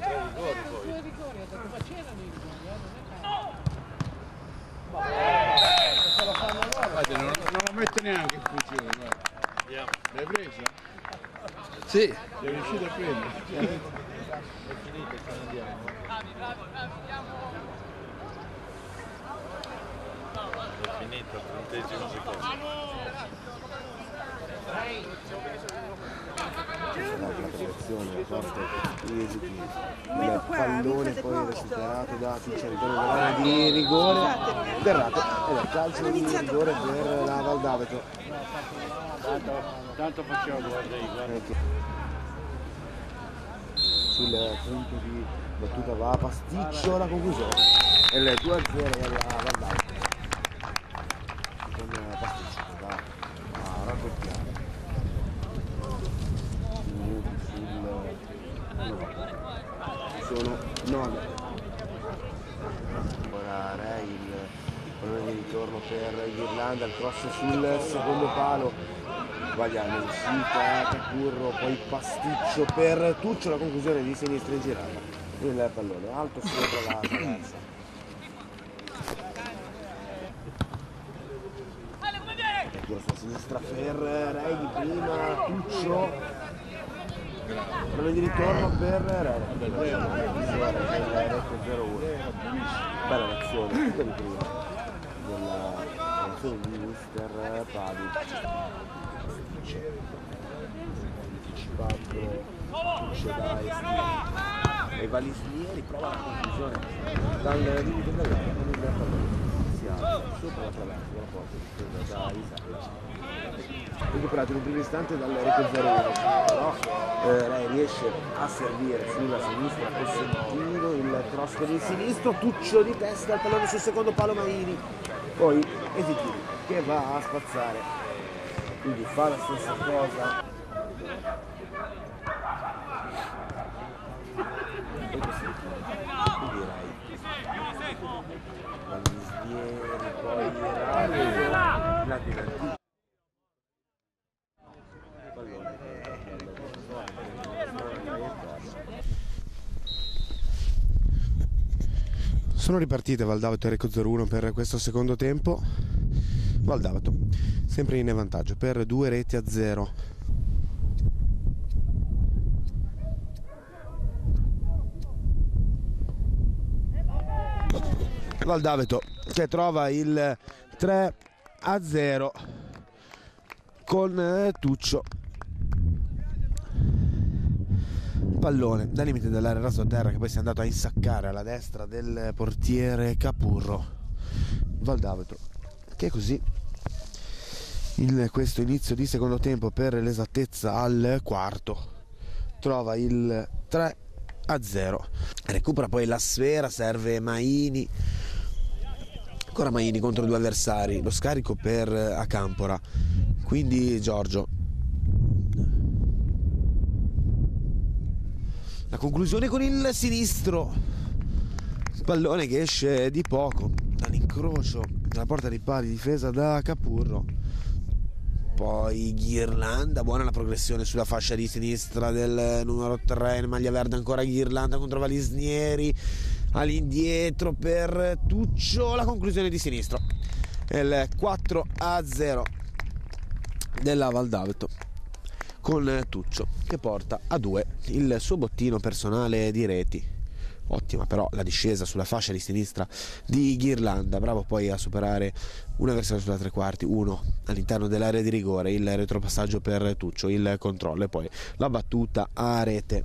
3 rigori poi. 2 rigori, ho detto, ma c'erano i rigori, se lo fanno loro. Guarda, non lo mette neanche in funzione, guarda. L'hai presa? Sì. Sei riuscito a prendere? È finito, ce ne andiamo. È finito, al 30° secondo. La protezione, la porta, gli esiti, il pallone poi recuperato da Tuccio all'interno dell'area di rigore Derrato ed è calcio di rigore per la Val d'Aveto. Tanto facciamo guarda. Sul punto di battuta va a pasticcio la conclusione e il 2-0 della Val d'Aveto con pasticcio che va a raddoppiare. Sono 9. Ora Re, il pallone di ritorno per Ghirlanda, il cross sul secondo palo, sbagliando l'uscita, Capurro, poi pasticcio per Tuccio, la conclusione di sinistra in girata, il pallone alto sopra la traversa. Tiro sulla sinistra per Re di prima, Tuccio. Pallone di ritorno per Re. Rete 0-1. Bella reazione, tutta di prima della reazione di Mister Padi. Anticipato e Valisnieri prova la conclusione dal limite dell'area con il pallone si alza sopra la traversa della porta difesa da Isaic. Recuperato in un primo istante dal Rete 0-1, però Re riesce a servire sulla sinistra Cosentino, il cross con il sinistro, Tuccio di testa, il pallone sul secondo palo Maini, poi Esitini che va a spazzare, quindi fa la stessa cosa e Cosentino, quindi Rai Valisnieri, poi Rapido Sono ripartite Val d'Aveto e Recco 0-1 per questo secondo tempo. Val d'Aveto sempre in vantaggio per 2-0. Val d'Aveto che trova il 3-0 con Tuccio. Pallone dal limite dell'area raso a terra che poi si è andato a insaccare alla destra del portiere Capurro. Val d'Aveto che così in questo inizio di secondo tempo, per l'esattezza al quarto, trova il 3-0. Recupera poi la sfera, serve Maini, ancora Maini contro due avversari, lo scarico per Acampora, quindi Giorgio. La conclusione con il sinistro, pallone che esce di poco dall'incrocio della porta di pali difesa da Capurro. Poi Ghirlanda, buona la progressione sulla fascia di sinistra del numero 3 in maglia verde, ancora Ghirlanda contro Valisnieri, all'indietro per Tuccio, la conclusione di sinistro, il 4-0 della Val d'Aveto, con Tuccio che porta a 2 il suo bottino personale di reti. Ottima però la discesa sulla fascia di sinistra di Ghirlanda, bravo poi a superare un avversario sulla tre quarti, uno all'interno dell'area di rigore, il retropassaggio per Tuccio, il controllo e poi la battuta a rete.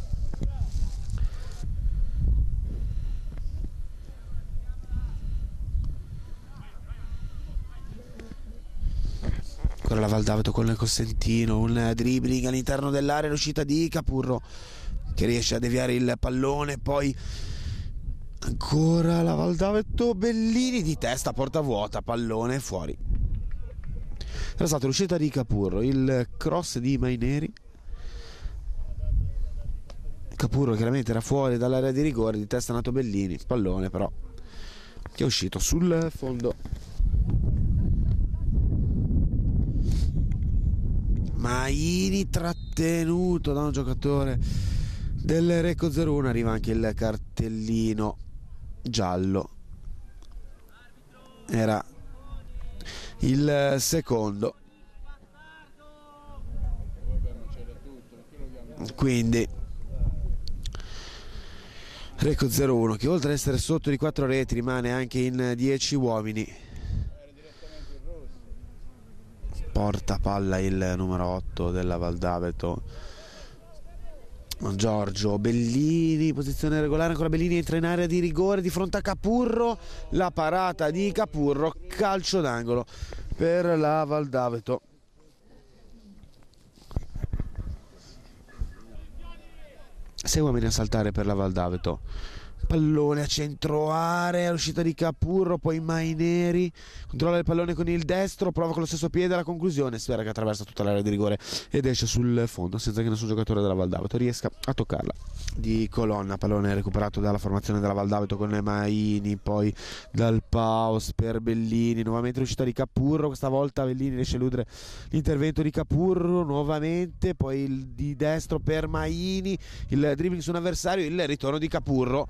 Ancora la Val d'Aveto con il Cosentino, un dribbling all'interno dell'area, l'uscita di Capurro che riesce a deviare il pallone, poi ancora la Val d'Aveto, Bellini di testa, porta vuota, pallone fuori. Era stata l'uscita di Capurro, il cross di Maineri, Capurro chiaramente era fuori dall'area di rigore, di testa nato Bellini, pallone però che è uscito sul fondo. Maini trattenuto da un giocatore del Recco 01 arriva anche il cartellino giallo, era il secondo, quindi Recco 01 che oltre ad essere sotto di 4 reti rimane anche in 10 uomini. Porta palla il numero 8 della Valdaveto, Giorgio Bellini, posizione regolare, ancora Bellini, entra in area di rigore di fronte a Capurro, la parata di Capurro, calcio d'angolo per la Valdaveto. Sei uomini a saltare per la Valdaveto, pallone a centro area, l'uscita di Capurro, poi Maineri controlla il pallone con il destro, prova con lo stesso piede la conclusione, sfera che attraversa tutta l'area di rigore ed esce sul fondo senza che nessun giocatore della Valdaveto riesca a toccarla. Di colonna, pallone recuperato dalla formazione della Valdaveto con Maini, poi dal Paus per Bellini, nuovamente l'uscita di Capurro, questa volta Bellini riesce a eludere l'intervento di Capurro nuovamente, poi il di destro per Maini, il dribbling su un avversario, il ritorno di Capurro,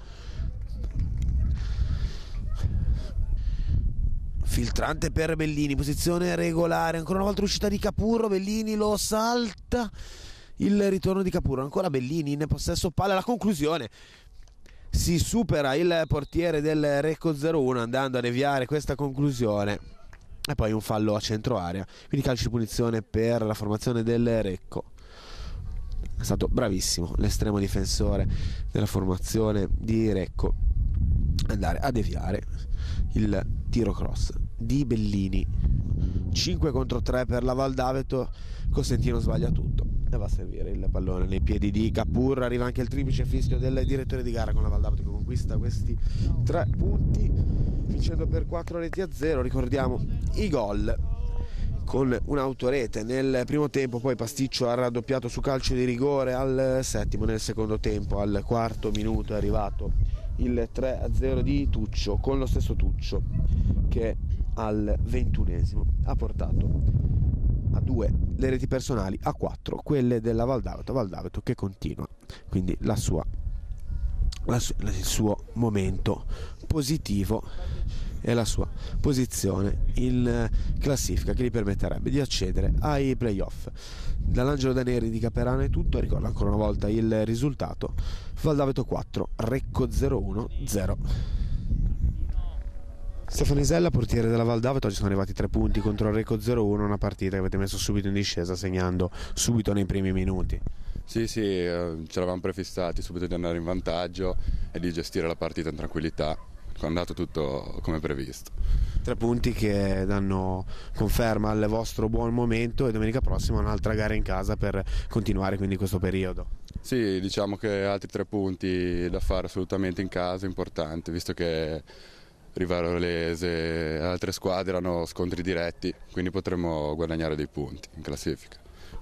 filtrante per Bellini, posizione regolare, ancora una volta l'uscita di Capurro, Bellini lo salta, il ritorno di Capurro, ancora Bellini in possesso palla, la conclusione, si supera il portiere del Recco 01 andando a deviare questa conclusione e poi un fallo a centro area, quindi calcio di punizione per la formazione del Recco. È stato bravissimo l'estremo difensore della formazione di Recco andare a deviare il tiro cross di Bellini. 5 contro 3 per la Valdaveto, Costantino sbaglia tutto e va a servire il pallone nei piedi di Capurro. Arriva anche il triplice fischio del direttore di gara con la Valdaveto che conquista questi 3 punti vincendo per 4-0. Ricordiamo i gol: con un'autorete nel primo tempo, poi Pasticcio ha raddoppiato su calcio di rigore al settimo, nel secondo tempo al quarto minuto è arrivato il 3-0 di Tuccio, con lo stesso Tuccio che al 21esimo ha portato a 2 le reti personali, a 4 quelle della Valdaveto che continua quindi il suo momento positivo e la sua posizione in classifica che gli permetterebbe di accedere ai playoff. Dall'Angelo Daneri di Caperano è tutto, ricordo ancora una volta il risultato: Valdaveto 4, Recco 01 0. Stefano Isella, portiere della Valdaveto, oggi sono arrivati 3 punti contro il Recco 01, una partita che avete messo subito in discesa segnando subito nei primi minuti. Sì, ci eravamo prefissati subito di andare in vantaggio e di gestire la partita in tranquillità. È andato tutto come previsto. 3 punti che danno conferma al vostro buon momento e domenica prossima un'altra gara in casa per continuare quindi questo periodo. Sì, diciamo che altri 3 punti da fare assolutamente in casa, importante, visto che Rivarolese e altre squadre hanno scontri diretti, quindi potremmo guadagnare dei punti in classifica.